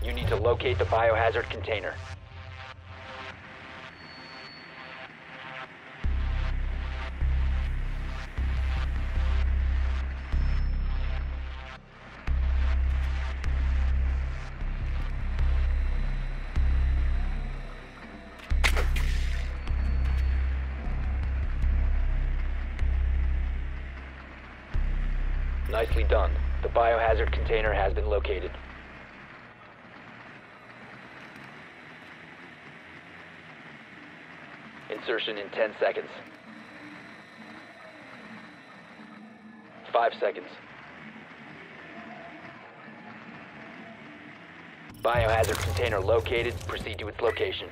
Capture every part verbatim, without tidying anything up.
You need to locate the biohazard container. Nicely done. The biohazard container has been located. Insertion in ten seconds. Five seconds. Biohazard container located. Proceed to its location.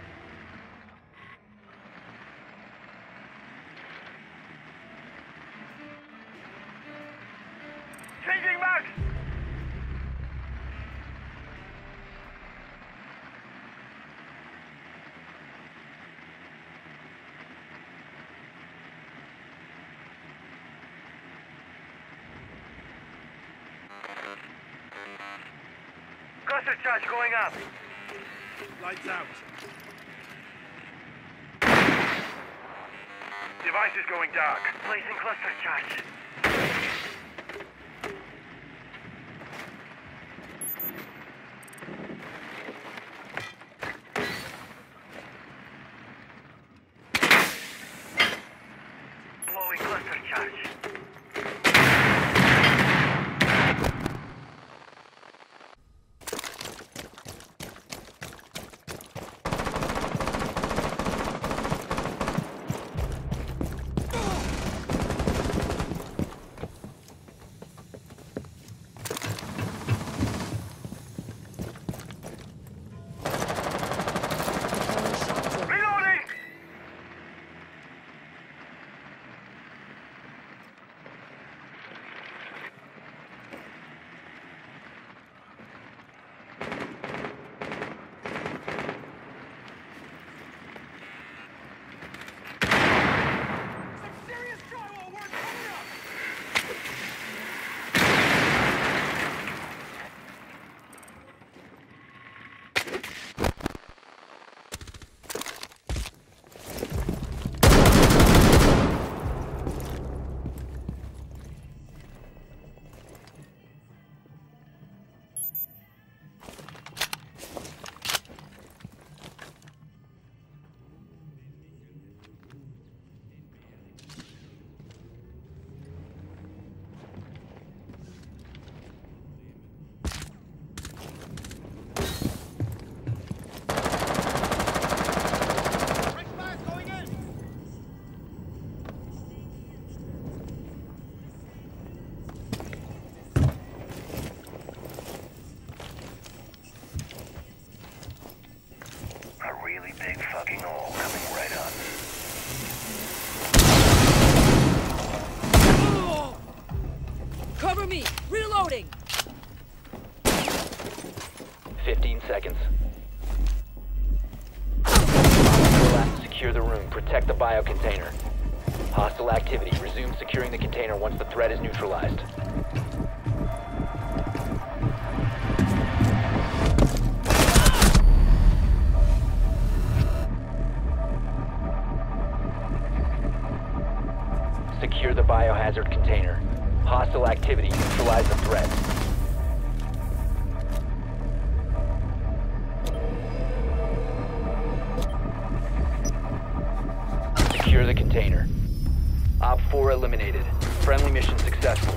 Changing back! Cluster charge going up. Lights out. Device is going dark. Placing cluster charge. Blowing cluster charge. Big fucking hole coming right up. Oh! Cover me! Reloading! Fifteen seconds. Last, secure the room. Protect the bio container. Hostile activity. Resume securing the container once the threat is neutralized. Secure the biohazard container. Hostile activity. Neutralize the threat. Secure the container. Op four eliminated. Friendly mission successful.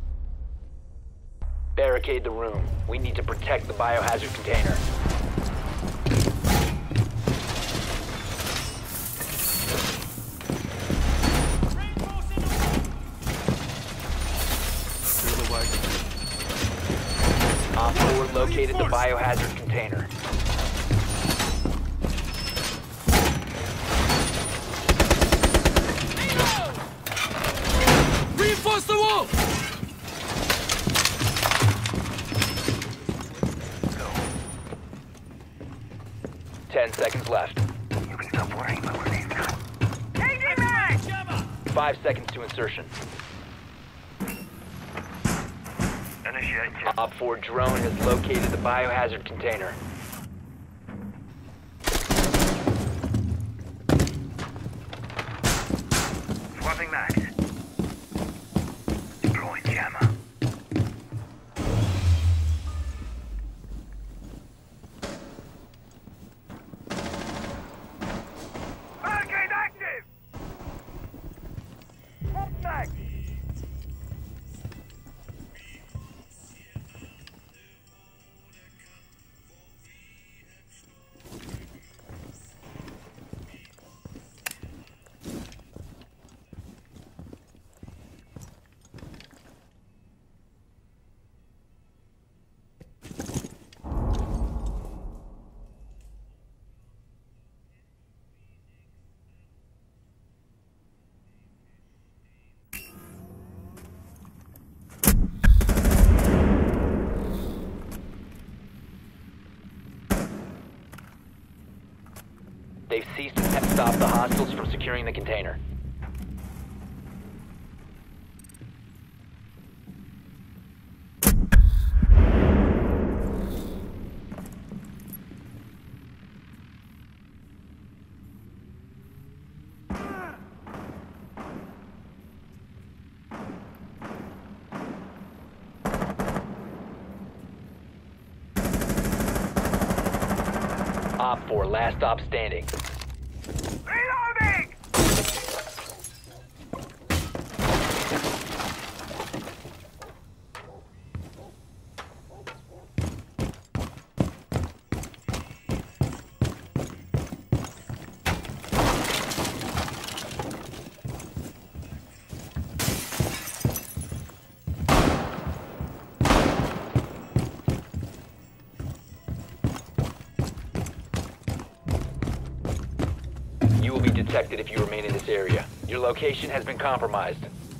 Barricade the room. We need to protect the biohazard container. located the biohazard container. Reinforce the wall! Ten seconds left. You can stop worrying about where these go. Five seconds to insertion. Initiate check. Op four drone has located the biohazard container. Swapping max. Deploying jammer. Barricade active! Swap max! They've ceased and have stopped the hostiles from securing the container. Op four, last stop standing. Reloading! You will be detected if you remain in this area. Your location has been compromised.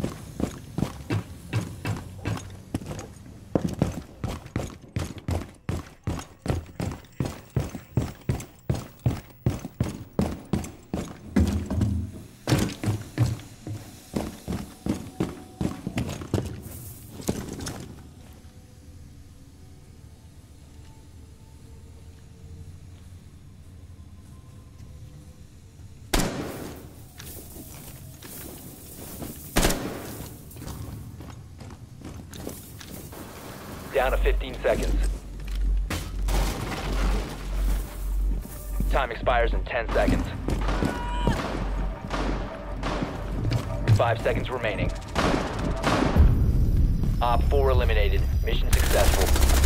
Down to fifteen seconds. Time expires in ten seconds. Five seconds remaining. Op four eliminated. Mission successful.